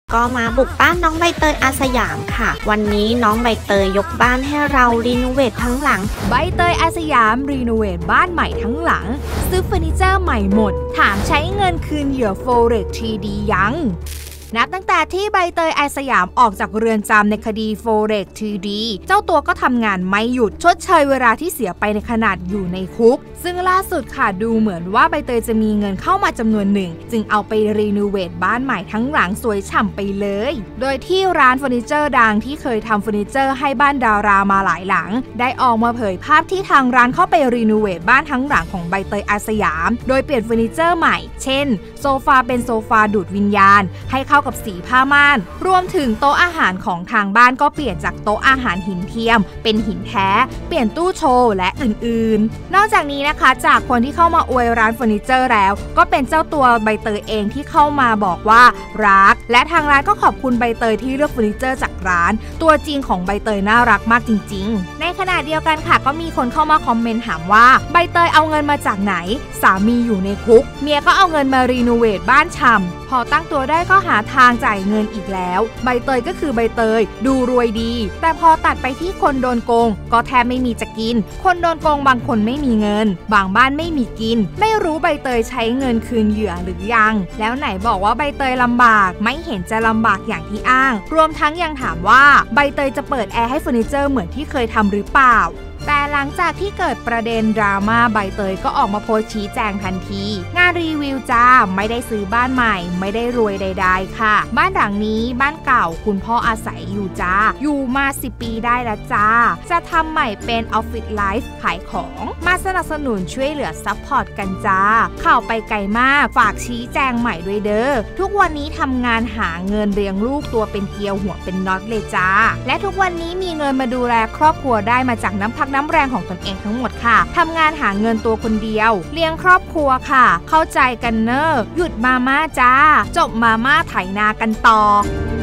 ก็มาบุกบ้านน้องใบเตยอาสยามค่ะวันนี้น้องใบเตยยกบ้านให้เรารีโนเวททั้งหลังใบเตยอาสยามรีโนเวทบ้านใหม่ทั้งหลังซื้อเฟอร์นิเจอร์ใหม่หมดถามใช้เงินคืนเหยื่อ Forex 3D ยังนับตั้งแต่ที่ใบเตยอาสยามออกจากเรือนจำในคดี Forex 3D เจ้าตัวก็ทำงานไม่หยุดชดเชยเวลาที่เสียไปในขนาดอยู่ในคุกซึ่งล่าสุดค่ะดูเหมือนว่าใบเตยจะมีเงินเข้ามาจำนวนหนึ่งจึงเอาไปรีโนเวทบ้านใหม่ทั้งหลังสวยฉ่ำไปเลยโดยที่ร้านเฟอร์นิเจอร์ดังที่เคยทำเฟอร์นิเจอร์ให้บ้านดารามาหลายหลังได้ออกมาเผยภาพที่ทางร้านเข้าไปรีโนเวทบ้านทั้งหลังของใบเตยอาสยามโดยเปลี่ยนเฟอร์นิเจอร์ใหม่เช่นโซฟาเป็นโซฟาดูดวิญญาณให้เข้ากับสีผ้าม่านรวมถึงโต๊ะอาหารของทางบ้านก็เปลี่ยนจากโต๊ะอาหารหินเทียมเป็นหินแท้เปลี่ยนตู้โชว์และอื่นๆนอกจากนี้นะคะจากคนที่เข้ามาอวยร้านเฟอร์นิเจอร์แล้วก็เป็นเจ้าตัวใบเตยเองที่เข้ามาบอกว่ารักและทางร้านก็ขอบคุณใบเตยที่เลือกเฟอร์นิเจอร์จากร้านตัวจริงของใบเตยน่ารักมากจริงๆในขณะเดียวกันค่ะก็มีคนเข้ามาคอมเมนต์ถามว่าใบเตยเอาเงินมาจากไหนสามีอยู่ในคุกเมียก็เอาเงินมารีโนเวทบ้านฉ่ำพอตั้งตัวได้ก็หาทางจ่ายเงินอีกแล้วใบเตยก็คือใบเตยดูรวยดีแต่พอตัดไปที่คนโดนโกงก็แทบไม่มีจะกินคนโดนโกงบางคนไม่มีเงินบางบ้านไม่มีกินไม่รู้ใบเตยใช้เงินคืนเหยื่อหรือยังแล้วไหนบอกว่าใบเตยลำบากไม่เห็นจะลำบากอย่างที่อ้างรวมทั้งยังถามว่าใบเตยจะเปิดแอร์ให้เฟอร์นิเจอร์เหมือนที่เคยทำหรือเปล่าแต่หลังจากที่เกิดประเด็นดราม่าใบเตยก็ออกมาโพสต์ชี้แจงทันทีงานรีวิวจ้าไม่ได้ซื้อบ้านใหม่ไม่ได้รวยใดๆค่ะบ้านหลังนี้บ้านเก่าคุณพ่ออาศัยอยู่จ้าอยู่มา10 ปีได้แล้วจ้าจะทำใหม่เป็นออฟฟิศไลฟ์ขายของมาสนับสนุนช่วยเหลือซัพพอร์ตกันจ้าข่าวไปไกลมากฝากชี้แจงใหม่ด้วยเด้อทุกวันนี้ทำงานหาเงินเลี้ยงลูกตัวเป็นเกลียวหัวเป็นน็อตเลยจ้าและทุกวันนี้มีเงินมาดูแลครอบครัวได้มาจากน้ำพักน้ำแรงของตนเองทั้งหมดค่ะทำงานหาเงินตัวคนเดียวเลี้ยงครอบครัวค่ะเข้าใจกันเนอะหยุดมาม่าจ้าจบมาม่าไถนากันต่อ